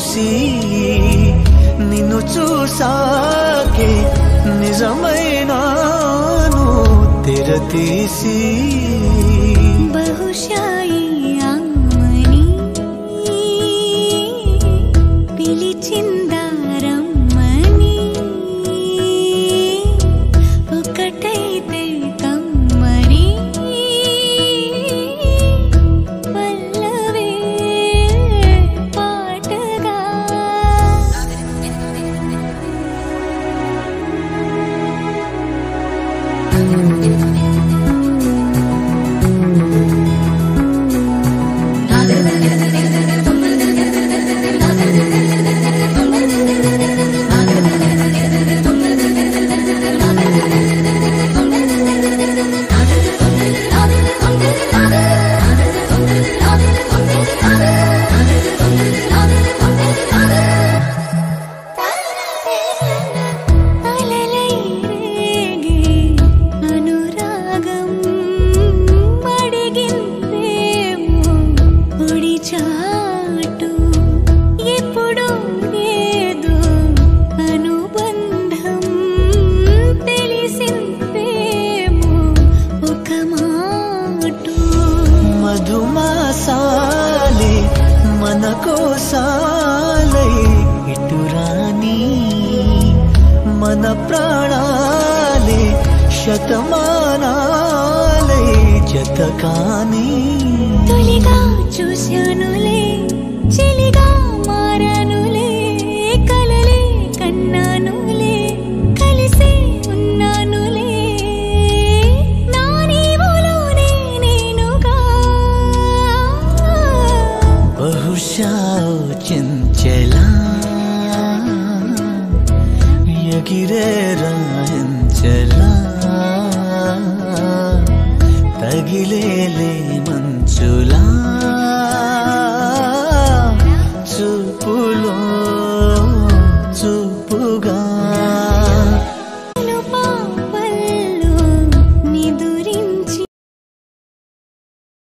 చూసి నిన్ను చూసాకే నిజమైనాను తెరతీసి బహుశా ఈ అమ్మని పిలిచిందా రమ్మని ఒకటైతే కమ్మని పల్లవే పాటగా మధుమాసాలే మన కోసాలై ఇటురాని మన ప్రాణాలే శతమానాలై జతకాని తొలిగా చూశానులే చెలిగా మారానులే కలలే కన్నానులే కలిసే ఉన్నానులే నా నీవులోనే నేనుగా బహుశా చెంచలా ఎగిరే రాంచలా తగిలేలే మంచులా